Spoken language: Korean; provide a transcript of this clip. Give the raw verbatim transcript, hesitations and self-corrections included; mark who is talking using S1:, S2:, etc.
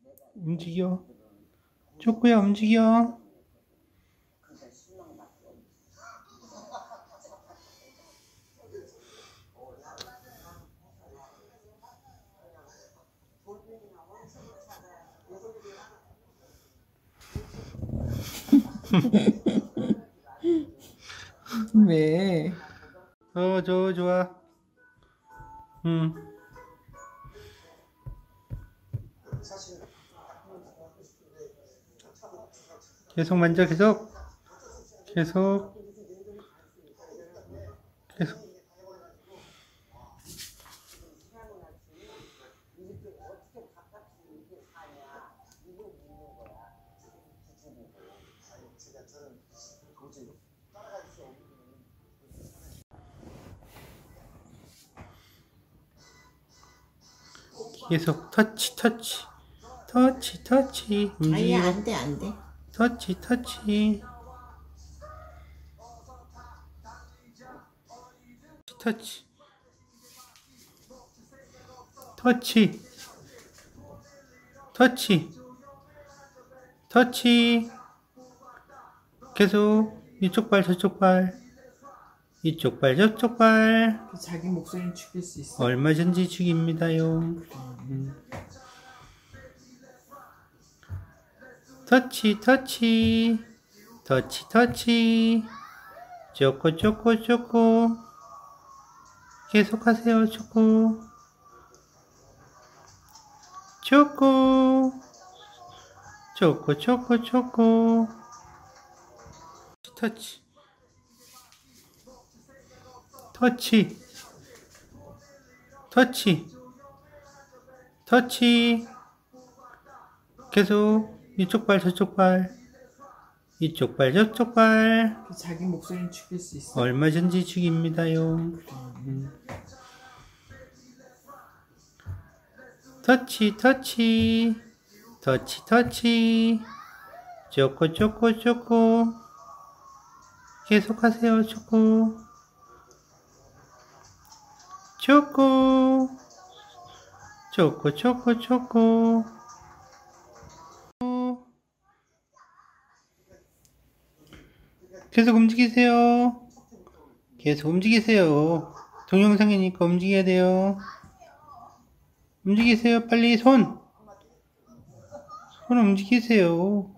S1: 움직여. 쪼꼬야 움직여.
S2: 왜?
S1: 어, 좋아, 좋아. 응. 계속 만져, 계속. 계속. 계속. 계속 터치, 터치. 터치, 터치.
S2: 아니,
S1: 움직이고.
S2: 안 돼, 안 돼.
S1: 터치, 터치. 터치. 터치. 터치. 터치. 계속 이쪽 발 저쪽 발. 이쪽 발 저쪽 발.
S2: 자기 목소리는 죽일 수 있어.
S1: 얼마든지 죽입니다요. 음. 터치 터치. 터치 터치. 쪼꼬 쪼꼬 쪼꼬. 계속하세요. 쪼꼬 쪼꼬 쪼꼬 쪼꼬 쪼꼬. 터치 터치 터치 터치. 계속 이쪽 발 저쪽 발. 이쪽 발 저쪽 발.
S2: 자기 목소리는 죽일 수 있어.
S1: 얼마든지 죽입니다요. 음. 터치 터치. 터치 터치. 쪼꼬 쪼꼬 쪼꼬. 계속하세요. 쪼꼬 쪼꼬 쪼꼬 쪼꼬 쪼꼬. 계속 움직이세요. 계속 움직이세요. 동영상이니까 움직여야 돼요. 움직이세요. 빨리 손. 손 움직이세요.